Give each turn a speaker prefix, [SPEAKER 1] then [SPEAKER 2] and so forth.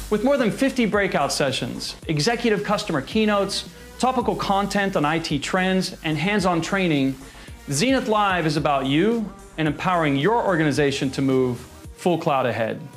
[SPEAKER 1] With more than 50 breakout sessions, executive customer keynotes, topical content on IT trends, and hands-on training, Zenith Live is about you and empowering your organization to move full cloud ahead.